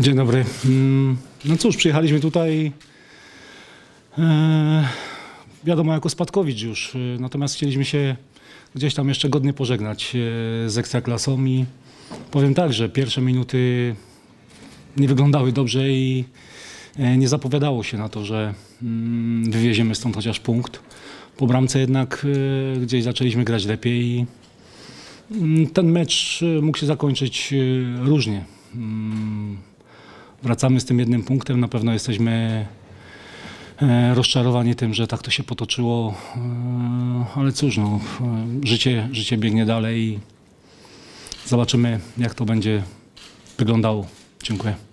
Dzień dobry. No cóż, przyjechaliśmy tutaj, wiadomo, jako spadkowicz już, natomiast chcieliśmy się gdzieś tam jeszcze godnie pożegnać z Ekstraklasą i powiem tak, że pierwsze minuty nie wyglądały dobrze i nie zapowiadało się na to, że wywieziemy stąd chociaż punkt. Po bramce jednak gdzieś zaczęliśmy grać lepiej i ten mecz mógł się zakończyć różnie. Wracamy z tym jednym punktem, na pewno jesteśmy rozczarowani tym, że tak to się potoczyło, ale cóż, no, życie biegnie dalej i zobaczymy, jak to będzie wyglądało. Dziękuję.